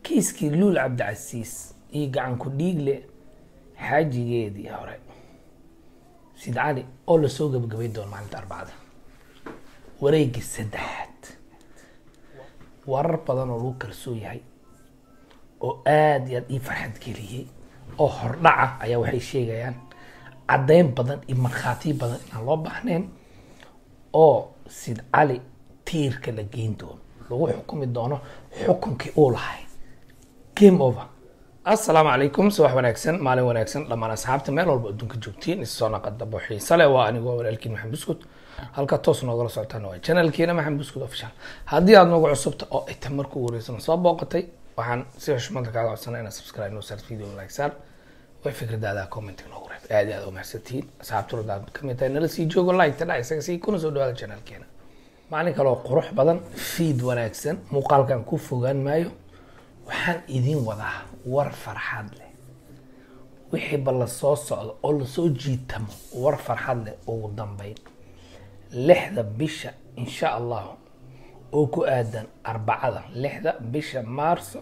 kiiskii luul cabdicasiis iyo gacan ku dhiigle xaajigeedii hore Sid Cali oo la soo gabagabay doon maalinta Arbacada wareegii saddexaad warar badan oo lagu kalsoon yahay oo aad iyo aad ii farxad geliyay oo hordhaca ayaa waxay sheegayaan caddayn badan iyo markhaati badan inaan loo baahnayn oo Sid Cali tiirka la geyn doono lagu xukumi doono xukunkii uu lahay game over. Assalaamu calaykum, subax wanaagsan, maalin wanaagsan dhammaan asxaabta meel walba adduunka joogtiin isoo naqadabo xiiso leh. waa anigu walaalkiin Maxamed Buskut, halka toos noogala socotaan waa channelkeena Maxamed Buskut official. haddii aad noogu cusubta oo ay markuu wareysan soo booqatay waxaan si xushmad kaaga codsanaa inaad subscribe noo saarto video like saar way fikradaada comment noogu reeb aad iyo aad u mahadsantiin asxaabtu radaad kamid tahay nala sii joogo like tada isaga sii kuna soo dhawaada channelkeena maalin kale oo qurux badan feed wanaagsan muuqaalkan ku fogaan maayo waxaan idin wadaa war farxad leh wixii bal soo socdo oo la soo jiitamo war farxad leh ugu dambeyn 6 bisha insha Allah oo ku aadan Arbacada 6 bisha Maarso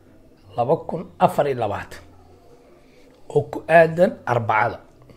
2024 oo ku aadan Arbacada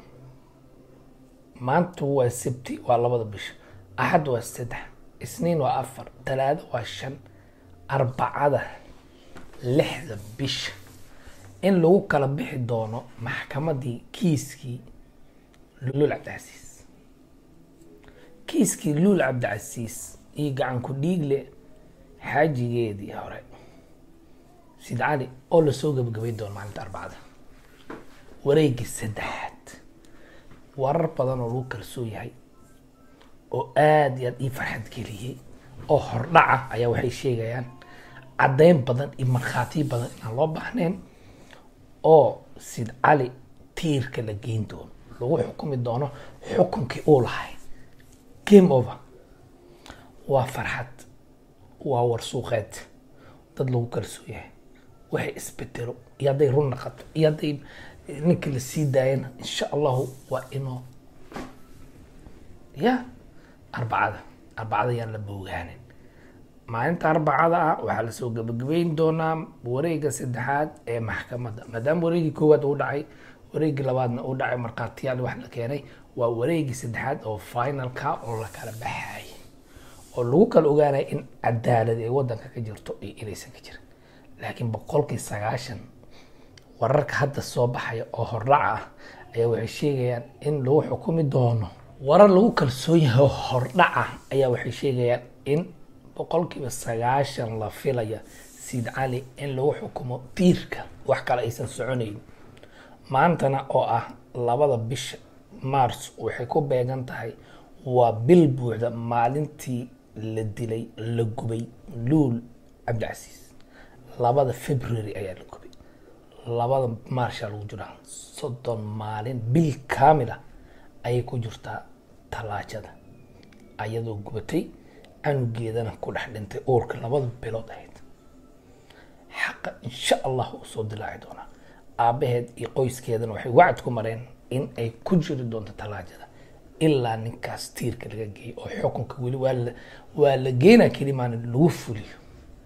maanta waa Sabti waa 2 bisha Axad waa 3 Isniin waa 4 Talaado waa 5 Arbacada 6 bisha in lagu kala bixi doono maxkamadii kiiskii luul cabdicasiis kiiskii luul cabdicasiis iyo gacan ku dhiigle xaajigeedii hore Sid Cali oo la soo gabagabay doon maalinta Arbacada wareegii saddexaad warar badan oo lagu kalsoon yahay oo aad iyo aad ii farxad geliyay oo hordhaca ayaa waxay sheegayaan caddayn badan iyo markhaati badan inaan loo baahnayn oo Sid Cali tiirka la geyn doono lagu xukumi doono xukunkii uu lahay game over. waa farxad waa warsuuqeed dad lagu kalsoon yahay waxay isbedelo iyo hadday run naqato iyo hadday ninka la sii daayana insha allahu waa inuu ya arbacada yaan la boogaanin maalinta Arbacada waxaa la soo gabagabeyn doonaa wareegga saddexaad ee maxkamadda maadaama wareeggii koowaad uu dhacay wareeggii labaadna uu dhacay markhaatiyaal wax la keenay waa wareeggii saddexaad oo finalka oo la kala baxay oo lagu kala ogaanay in cadaalad ay wadanka ka jirto iyo inaysan ka jirin laakiin 90% wararka hadda soo baxaya oo hordhaca ah ayaa waxay sheegayaan in lagu xukumi doono warar lagu kalsoon yahay hordhaca ayaa waxay sheegayaan in 90% la filaya Sid Cali in lagu xukumo tiirka wax kale aysan soconayn maantana oo ah 2 bisha Maarso waxay ku beegan tahay waa bil buuxda maalintii la dilay la gubay luul cabdicasiis 2 February ayaa la gubay 2 Maarso lagu jiraa 30 maalin bil kaamila ayay ku jirtaa talaajada ayadoo gubatay anugeedana ku dhex dhintay uurka 2 bilood ahayd xaqa insha Allah uu soo dilaaci doona aabaheed iyo qoyskeedana waxay wacd ku mareen in ay ku jiri doonto talaajada ilaa ninkaas tiirka laga geeyo oo xukunka weli waa la geena kalimaan lagu fuliyo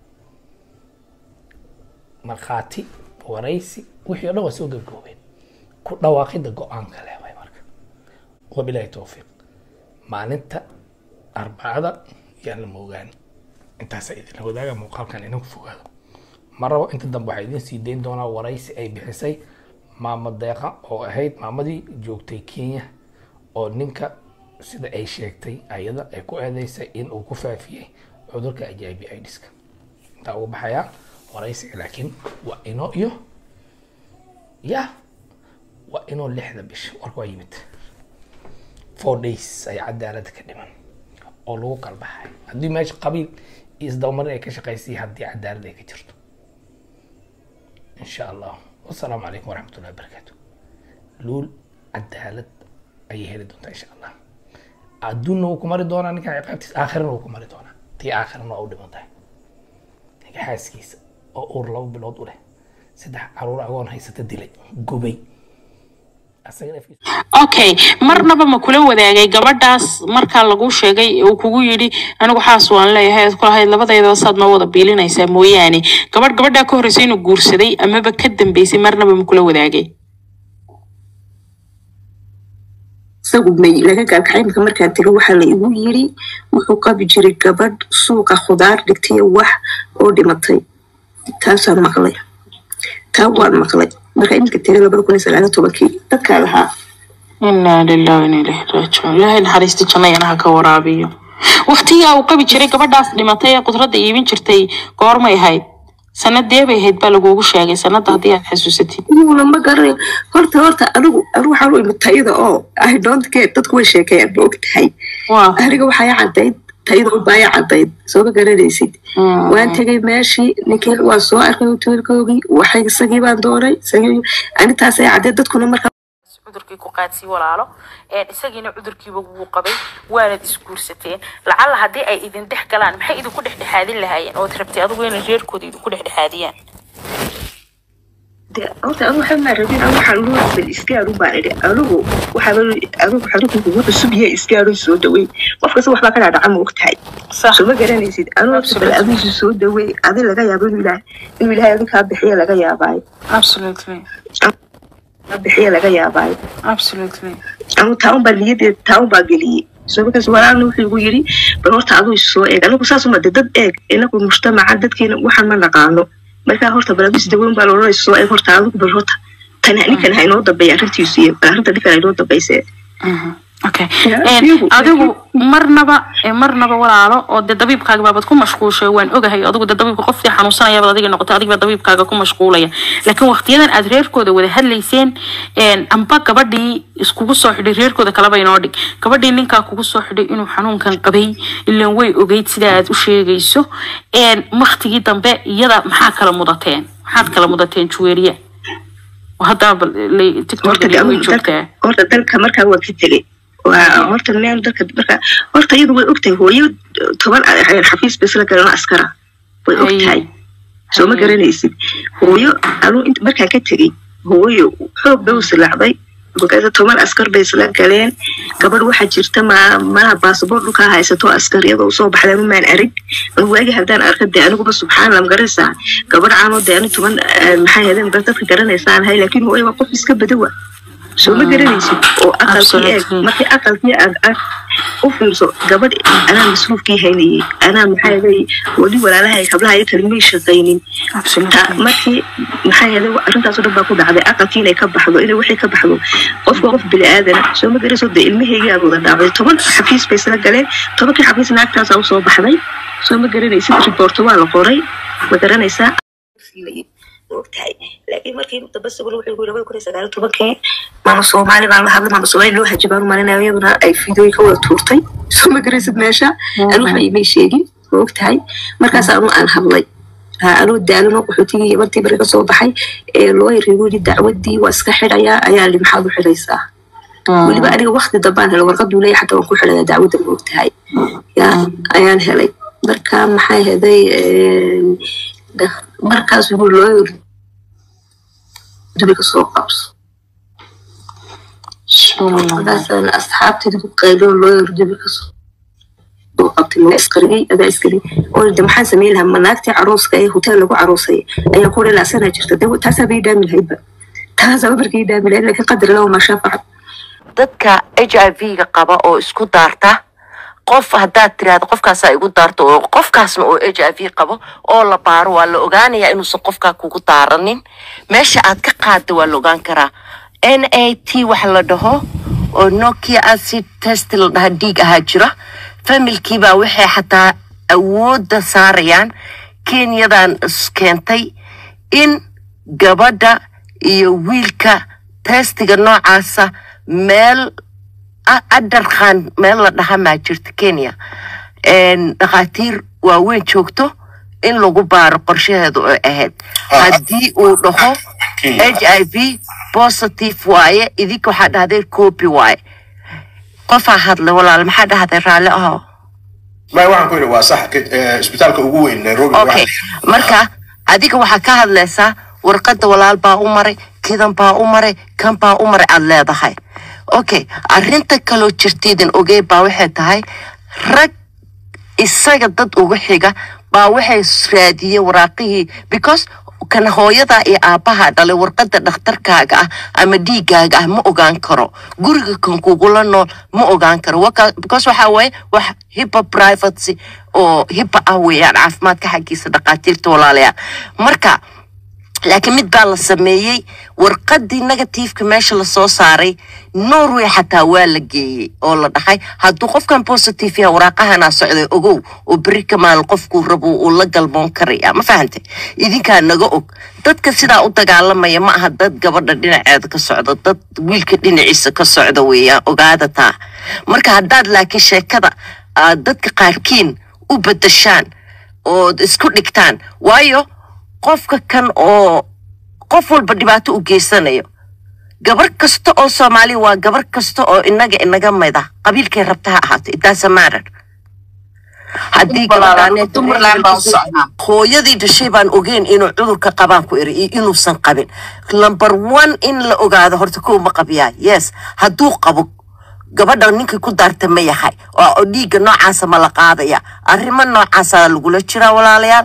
markhaati waraysi wixii dhan waa soo gabagabeen ku dhawaaqida go'aanka leh way marka wabillahi tawfiiq maalinta Arbacada yaan la moogaan intaas ay idin wadaaga muuqaalkan inuu fogaado marabo inta dambe waxay idin sii deyn doonaa waraysi ay bixisay maama deeqa oo ahayd maamadii joogtay Kenya oo ninka sida ay sheegtay ayada ay ku eedeysay in uu ku faafiyay cudurka HIV/AIDS-ka inta uu baxaya waraysiga laakiin waa inoo iyo ya waa inoo 6 bisha warku yimid 4 days ay cadaalad ka dhiman oo lagu kala baxay haddii meesha qabiil isdawmarin ay ka shaqaysay haddii cadaalad ay ka jirto insha Allah. والسلام عليكم ورحمة الله وبركاته. لول عدالة أي هيري دونتا إن شاء الله. أدون نوكم مري دونا نكا عقابتي آخر نوكم مري دونا. تي آخر نو أودي مونتا. نكا حاس كيس أو أورلاو بلود أوله. سدح عرور أغوان هاي ستدلي قبي okay marnaba ma kula wadaagay gabadhaas marka lagu sheegay uu kugu yiri anigu xaas waan leeyahay ku lahayd labadayda saad ma wada biilinaysaa mooyaane gabadha ka horeysay inuu guursaday ama ba ka dambeysay marnaba ma kula wadaagay sababay laga galkay markaan tago waxa la igu yiri wuxuu qabi jiray gabadh suuqa khudaar dhigtay wax oo dhimatay taasaan maqlay waan maqlay marka inta tagay 2019 dadka lahaa inna lillahi wa inna ilayhi raaji'uun ilaahay naxariista jannada ka waraabiyo waqtiga uu qabi jiray gabadhaas dhimatay ee qudradda iibin jirtay goormay ahayd sanadee bay ahayd baa lagu sheegay sanada hadii aad xasuusatid inuu ma garay horta anigu waxa uu imitayda oo I don't care dadku way sheekayaan boogtahay aniga waxa cadeyd tayada baa cadeyd soo garanaysid waan tagay meeshii ninkii waa soo arkay hotelkoogii waxay isagii baan doonay anitaas ay cadeyd dadkuna marka cudurkii ku qaadsi walaalo isagiina cudurkiiba wuu qabay waana isguursateen lacala hadii ay idin dhex galaan maxay idin ku dhexdhexaadin lahaayeen oo tirabtay adigu inay reerkooda idin ku dhexdhexaadiyaan أنا وحنا ربينا وحلوه بالإسكار وبعدين أروه وحلوه بالسبية إسكار السوداوي وفكر واحد كان على عم وقت هاي صح ما قرن يزيد أنا وقت الأبيض السوداوي هذا اللي جاي يقول له إنه اللي هذا كان بحية اللي جاي يباي absolutely بحية اللي جاي يباي absolutely أنا تاون باليد تاون باقلي سو بس ولا أنا وحي يقولي بنورت عضو السوء أنا بساس ما ضد إنك المجتمع عدد كين وحنا ما نقانو marka horta balabis daweyn baa loo soo ay horta adigu barota tan aniga hay noo dabay arrintiisu iyo arrinta dhika ay noo dabaysay okay adigu marnaba walaalo oo dabiibkaaga baabad ku mashquulshay waan ogahay adigu dabiibka qofkii xanuunsanaya baad adiga noqotay adiga dabiibkaaga ku mashquulaya laakiin waqtiyadan aad reerkooda wada hadlayseen amba gabadhii iskugu soo xidhay reerkooda kala bay noo dhig gabadhii ninka kugu soo xidhay inuu xanuunkan qabay ilaa way ogeyd sida aad u sheegayso waqtigii dambe iyada maxaa kala mudateen juweeriya وهذا TikTok اللي joogtaa horta dalka marka waa ka tagay horta meel dalka marka horta iyadu way ogtahay hooyo 10 xafiis bas la galana askara way ogtahay soo ma garanaysid hooyo anu inta marka ka tagay hooyo xoog bay u silacday bagaada 10 askar bay isla galeen gabadh waxa jirta ma passport ka haysato askariyada oo soo baxday ma arag waagi hadaan arkay anigu subxaanallah magaraysa gabadh caano deena 10 maxay heleen dadka garanaysan hay laakiin hooyo waa qof iska badawa soo ma garanaysid oo aqalkii markii aqalkii u fiirso gabadh ana masruufkii haynay ana maxay heelay wali walaalahay qablaha ay kalmay shaqaynin markii maxay heelay arrintaas oo dhan baa ku dhacday aqalkii inay ka baxdo inay wixii ka baxdo qof bili aadan soo ma garanayso ilmahayga aad wada dhacday 10 xafiis bay isla galeen 10 xafiis naagtaas oo soo baxday soo ma garanaysid report waa la qoray ma garanaysaa وقتها لكن مركي متبسط ولا وحده ولا كل سنة تبكي ما نصومالي ما نحضر ما نصومالي لو هجبان وما لنا ويبنا أي فيديو يكون تورتي ثم جريس بناشا أنا حي ميشيجي وقتها مركز أنا هبلي أنا الدالون وحوتي مرتي بريك صوب حي لو يريدوا لي الدعوة دي واسكحر أيا اللي محاضر حليسة واللي بقى لي وقت دبان هلا ورقد ولا حتى ونكون حلا دعوة وقتها يا أيان هلاي مركا محي هذي مركز يقول له دبيك السوقابس بس أنا أصحابتي قالوا له دبيك السوقابس من إسكري هذا إسكري ولد محن سميلها مناكتي عروس كأي هوتيل لو عروسي أي يقول لا سنة جرت ده تسبي دام الهيبة تهذا بركي دام لكن قدر له ما شافع dadka HIV qaba oo isku daarta qof hadaad tiraado qofkaas ay ugu daarto oo qofkaasna oo HIV qabo oo la baaro waa la ogaanayaa inuu qofka kugu daaranin meesha aad ka qaado waa la ogaan karaa NAT wax la dhaho oo nucleic acid test la dhaha dhiig aha jira familkii baa waxay xataa awoodda saarayaan Kenyadan keentay in gabadha iyo wiilka testiga noocaasa meel adarkan meel la dhaha ma jirto Kenya dhaqaatiir waaweyn joogto in lagu baaro qorshaheedu oo ahayd hadii uu dhaho HIV positive waaye idinka waxa dhahday copy waaye qof hadla walaal maxaa dhahday raali ah ما waxaan ku waa sax isbitaalka ugu weyn Nairobi marka adiga waxa ka hadlaysaa warqada walaal baa u maray kidan baa u maray kan baa u maray aad leedahay okay arrinta kaloo jirtiidan ogey baa waxay tahay rag isaga dad ugu xiga baa waxay raadiyeen waraaqihii because kan hooyada iyo aabaha dhalay warqada dhakhtarkaaga ah ama dhiigaaga ah ma ogaan karo guriga kan kugula nool ma ogaan karo because waxa way wax HIPAA privacy oo HIPAA ah weeyaan caafimaadka xaqiisa dhaqaatiirta walaalayaal marka laakiin mid baa la sameeyay warqadii negative-ka meesha la soo saaray Norway xataa waa la geeyay oo la dhaxay hadduu qofkan positive yahay waraaqahana socday ogow oo bari kamaal qofku rabo uu la galmoon karaya ma fahantay idinka naga og dadka sidaa u dagaalamaya ma aha dad gabadha dhinaceeda ka socda dad wiilka dhinaciisa ka socda weeyaan ogaada taa marka haddaad laakiin sheekada dadka qaarkiin u bedeshaan oo isku dhigtaan waayo qofka kan oo qof walba dhibaato u geysanayo gabar kasta oo Soomaali waa gabar kasta oo inaga mid ah qabiilkay rabta ha ahaato it doesn't matter haddii gabadhaneed hooyadii dhashay baan ogeyn inuu cudurka qabaan ku iri inuusan qabin number 1 in la ogaado horta koo ma qabiyaa yes hadduu qabo gabadha ninka ku daarta ma yahay oo dhiiga noocaas ma la qaadaya arrimo noocaas lagula jira walaalayaal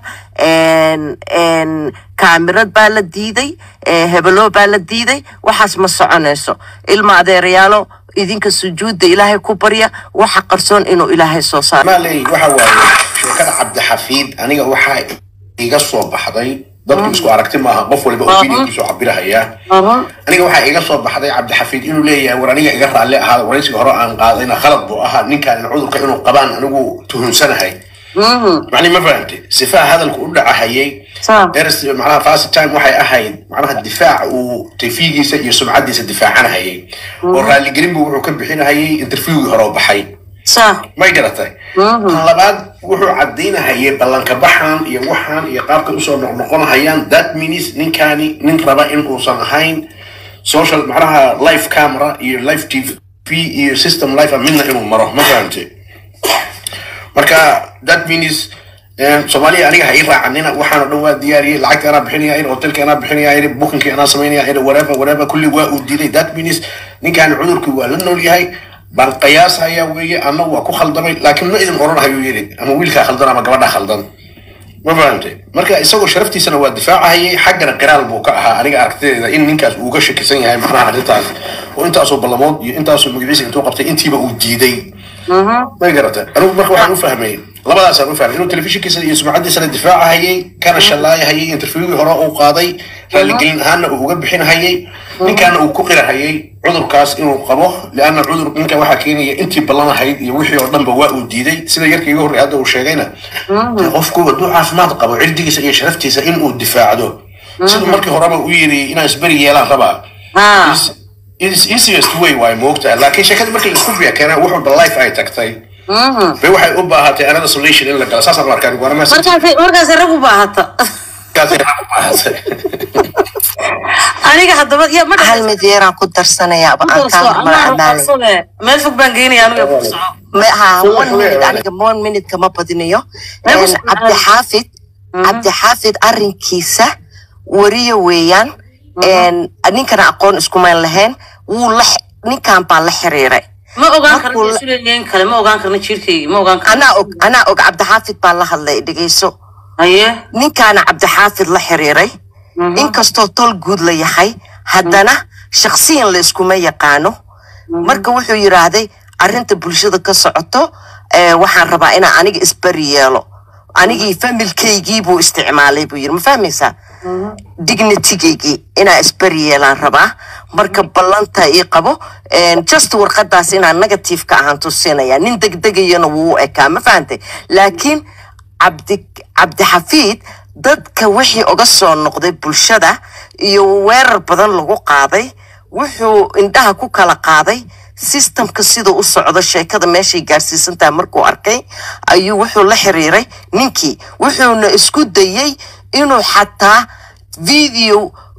kaamirad baa la diiday hebelo baa la diiday waxaas ma soconayso ilma adeerayaalo idinka sujuudda ilaahay ku barya waxa qarsoon inuu ilaahay soo saaro maalay waxa waaye sheekada Cabdi Xafiid aniga waxa iga soo baxday dadku isku aragti maaha qof walba oo fiidkiisu cabirahaya aniga waxa iga soo baxday Cabdi Xafiid inuu leeyahay war aniga iga raali ahaa waraysiga hore aan qaadayna khalad buu ahaa ninkan cudurka inuu qabaan anigu tuhunsanahay يعني ما فهمت سفاح هذا الكل عهيي درس معناها فاست تايم وحي أهين معناها الدفاع وتفيجي يسمع عدي الدفاع عنها هي والرالي قريب وحكم بحين هي انترفيو هرب حي صح ما يقدرتي الله بعد وحو عدينا هي بلان كبحان يوحان يقارك أسر نقول هيان that means نكاني نقرأ إن أوصل هين social معناها لايف كاميرا لايف تي في سيستم لايف مننا إنه مرة ما فهمتي marka that means Soomaaliya aniga hay raacanina waxaan dhawaa diyaariyay lacag ana bixinaya in hotelka ana bixinaya in booking ana sameynaya in whatever kulli waa u diiday that means ninkan cudurku waa la nool yahay bal qiyaas ayaa weeye ana waa ku khaldamay laakiin ma idin oranayo yiri ama wiilka khaldan ama gabadha khaldan ma fahamtay marka isagoo sharaftiisana waa difaacayay xaggana qiraal buu ka ahaa aniga aragtida in ninkaas uu ga shakisan yahay macnaha arrintaas oo intaas oo balamood iyo intaas oo magaciisa intuu qabtay intiiba uu diiday ما يقدرت أنا بقول واحد مفهمين لما لا صار مفهم إنه تلفزيون كيس يسمع عندي سنة دفاع هي كان الشلاية هي انترفيو هراء وقاضي اللي قلنا هنا وجنب حين هي من كان وكقرة هي عذر كاس إنه قبوه لأن عذر من كان واحد كيني أنت بلنا هي يوحي قدام بواء وديدي سيدا يركي يهري هذا وشيغينا أفكو بدو عارف ما تقبل عندي سيء شرفتي سإنه الدفاع ده سيدا مركي هراء ويري إنا إسبري يلا طبعا It's easiest way why موقتها لكن شكل مركي الكوبيا كان وحول باللايف أي تكتي في واحد أباهاتي أنا solution إلا قال أساسا مركان وأنا ما مركز الربو باهاتا أنا قاعد دبل يا مركز هل مدير أنا كنت درسنا يا أبا أنا كان مرة ما الفوق بنجيني أنا ما ها 1 minute أنا كم 1 minute كم بدينيو عبد حافظ أرين كيسة وريه ويان ninkan aqoon isku meel lahayn wuu la ninkan baa la xiriiray ma ogaan karno suuliyen kale ma ogaan karno jirkeyga ma ogaan karno ana og Cabdi Xaafid baa la hadlay dhageyso ninkan Cabdi Xaafid la xiriiray inkastoo tol guud la yahay haddana shakhsiyan la isku ma yaqaano marka wuxuu yiraahday arinta bulshada ka socoto waxaan rabaa inaan aniga isbari yeelo anigii familkeygii buu isticmaalay buu yiri ma fahmaysaa dignity-geygi inaa isbari yeelaan rabaa marka ballanta ii qabo just warqadaas inaa negative ka ahaan tusinaya nin degdegayana wuu ekaa ma fahantay laakiin Cabdi Xafiid dadka wixii uga soo noqday bulshada iyo weerar badan lagu qaaday wuxuu indhaha ku kala qaaday systemka sida u socdo sheekada meeshay gaarsiisantaa markuu arkay ayuu wuxuu la xiriiray ninkii wuxuuna isku dayay inuu xataa video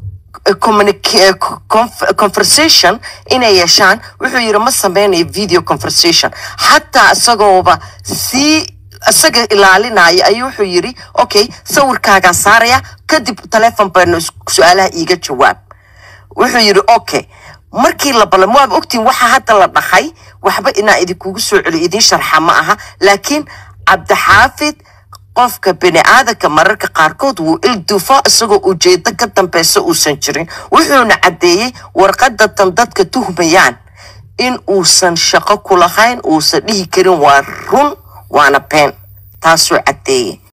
conversation inay yeeshaan wuxuu yiri ma sameynayo video conversation xataa isagooba si isaga ilaalinaya ayuu wuxuu yiri okay sawirkaaga saaraya kadib telefoon baan su'aalaha iiga jawaab wuxuu yiri okay markii la balamo waad ogtiin waxa hadda la dhaxay waxba inaa idinku soo celi idin sharxa ma aha laakiin Cabdixaafid qofka bini'aadamka mararka qaarkood wuu ildufa isagoo ujeedo ka dambaysa uusan jirin wuxuuna cadeeyay warqadda tan dadka tuhmayaan in uusan shaqo ku lahayn uusan dhihi karin waa run waana been taasoo cadeeyay